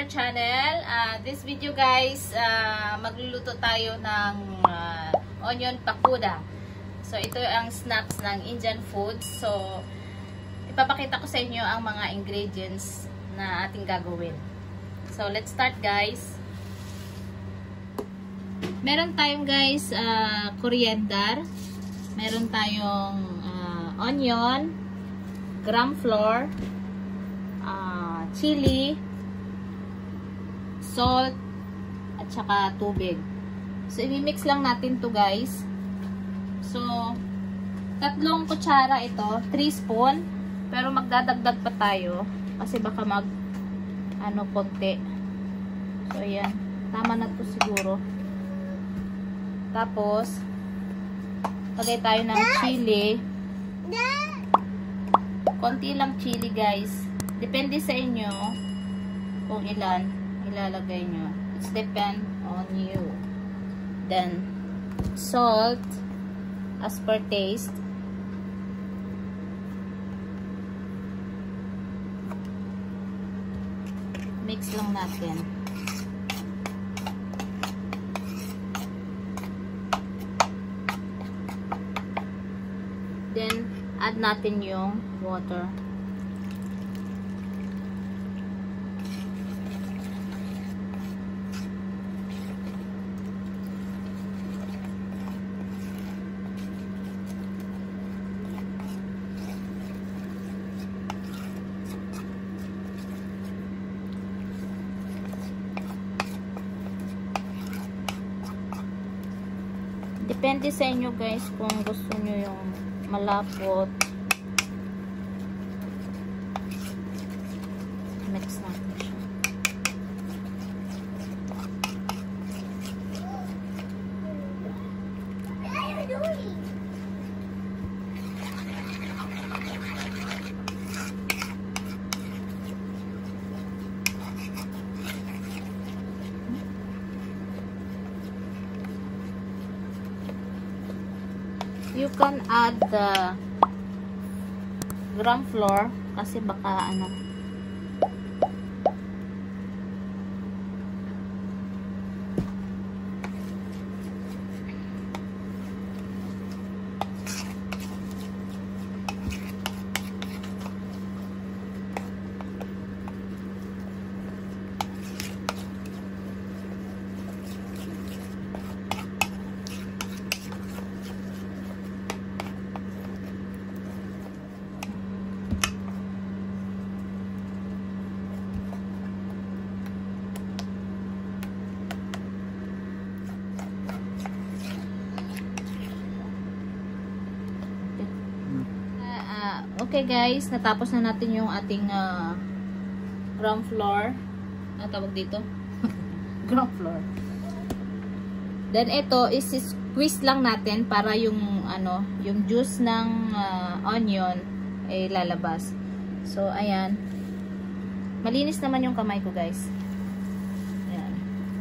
our channel. This video guys, magluluto tayo ng onion pakuda. So ito ang snacks ng Indian food. So ipapakita ko sa inyo ang mga ingredients na ating gagawin. So let's start guys. Meron tayong guys coriander, meron tayong onion, gram flour, chili, salt, at saka tubig. So, i-mix lang natin to guys. So, 3 kutsara ito, 3 spoon. Pero magdadagdag pa tayo kasi baka konti. So, ayan. Tama na to siguro. Tapos, lagay tayo ng chili. Konti lang chili guys. Depende sa inyo kung ilan ilalagay nyo. It's depend on you. Then, salt as per taste. Mix lang natin. Then, add natin yung water. Depende sa inyo guys kung gusto nyo yung malapot. Mix natin siya. You can add the gram flour kasi baka okay guys, natapos na natin yung ating gram flour. Ano tawag dito? Gram flour. Then ito is squeeze lang natin para yung yung juice ng onion ay lalabas. So ayan. Malinis naman yung kamay ko guys. Ayan.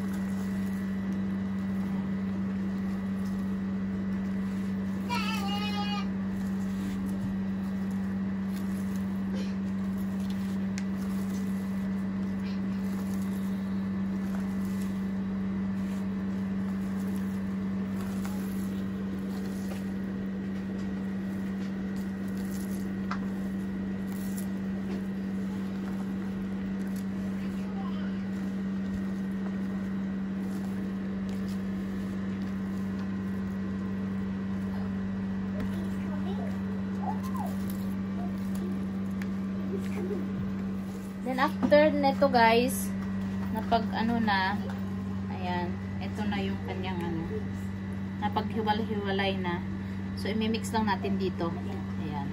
Then after nito guys, napag na, ayan, ito na yung kanyang napaghiwalay na. So i-mix lang natin dito. Ayan.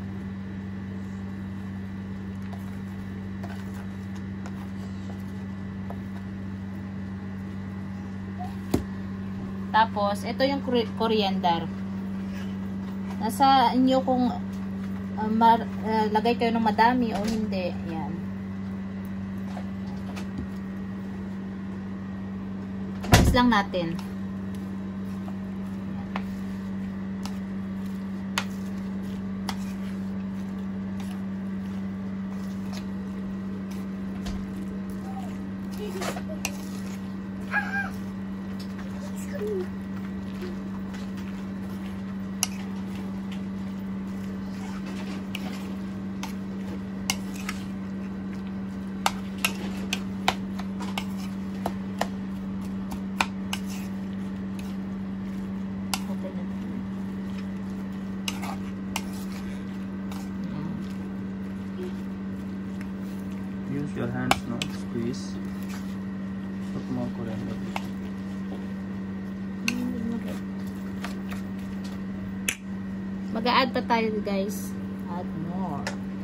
Tapos ito yung coriander. Nasa inyo kung lagay kayo ng madami o hindi. Ayan. Lang natin. Use your hands, no? Squeeze. Put more coriander. Mag-a-add pa tayo guys. Add more.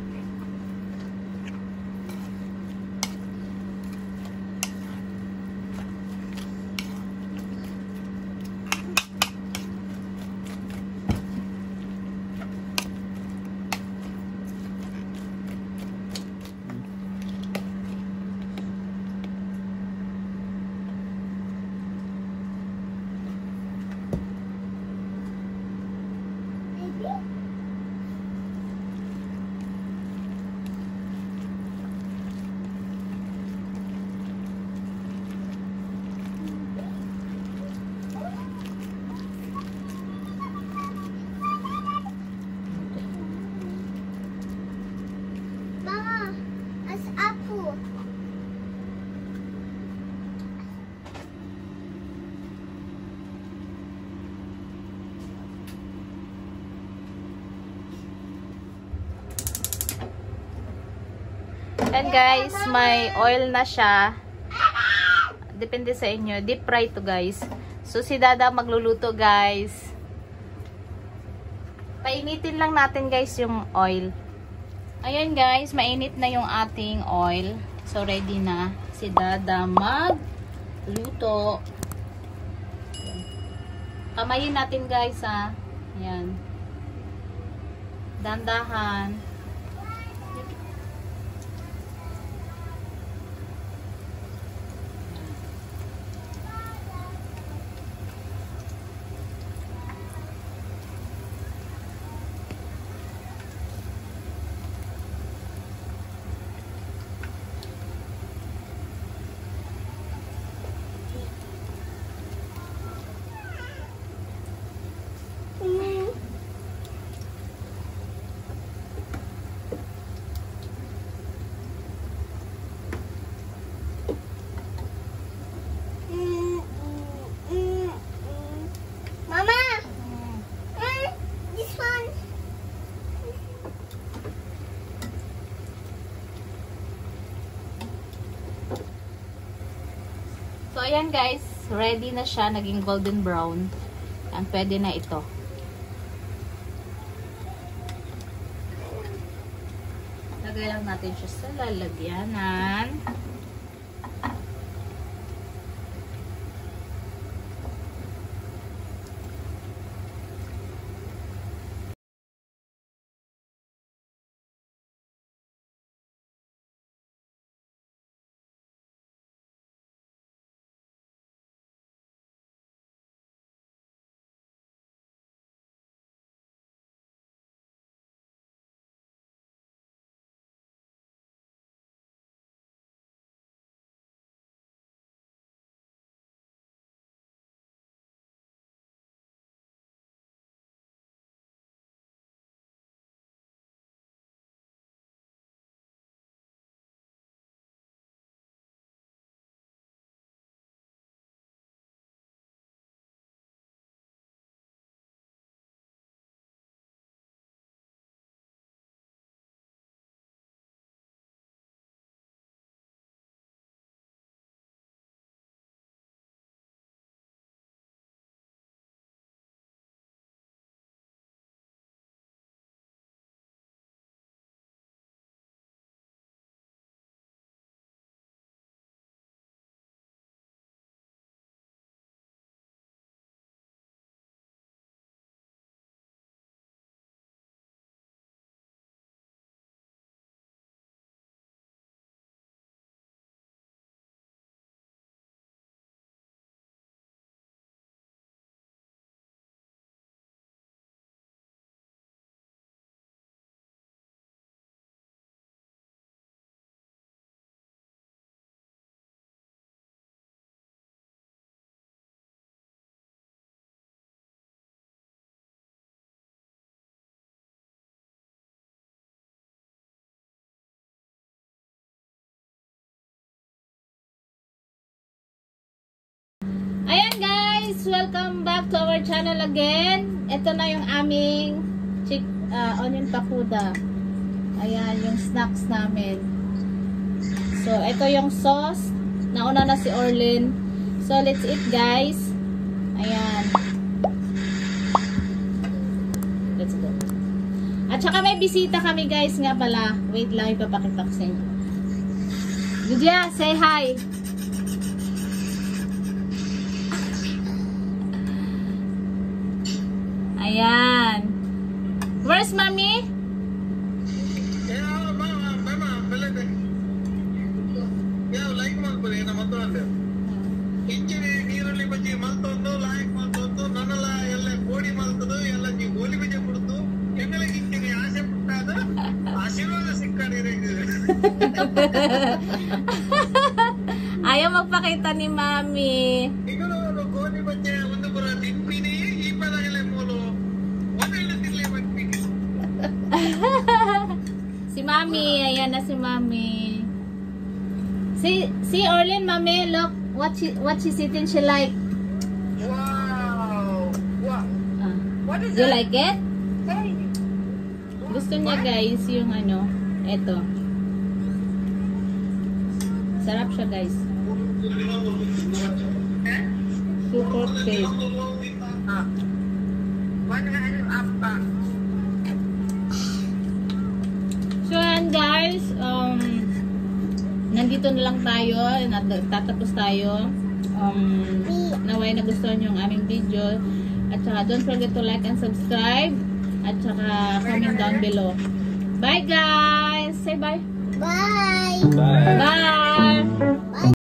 Mama, as apple. And guys, may oil na siya. Depende sa inyo. Deep fry to guys. So si Dada magluluto guys. Painitin lang natin guys yung oil. Ayan guys, mainit na yung ating oil. So ready na si Dada magluto. Kamayin natin guys ha. Ayan. Dandahan. Mama, this one. So, ayan guys. Ready na siya. Naging golden brown. Ang pwede na ito. Lagay lang natin siya sa lalagyanan. Ayan guys, welcome back to our channel again. Ito na yung aming onion pakuda. Ayan, yung snacks namin. So, ito yung sauce. Nauna na si Orlin. So, let's eat guys. Ayan. Let's go. At saka may bisita kami guys nga pala. Wait lang, ipapakita ko sa inyo. Lydia, say hi. Ayan. Where's mommy? Ayaw magpakita ni mami. Si mami, ayan na si mami. Si Orlin, mami, look what she's eating. She like. Wow. Wow. What is You that? like it? Gusto niya guys yung ano, eto. Sarap siya guys. Super taste. So yan guys, nandito na lang tayo, tatapos tayo. Naway nagustuhan yung aming video. At saka don't forget to like and subscribe. At saka comment down below. Bye guys! Say bye! Bye. Bye. Bye!